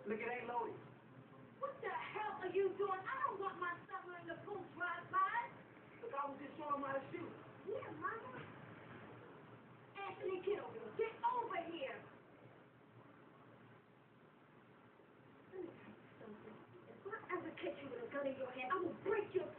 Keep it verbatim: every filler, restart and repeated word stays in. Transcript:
Look, it ain't loaded. What the hell are you doing? I don't want my son letting the police drive by. Look, I was just showing him how to shoot. Yeah, Mama. Anthony, get over here. Get over here. Let me tell you something. If I ever catch you with a gun in your hand, I will break your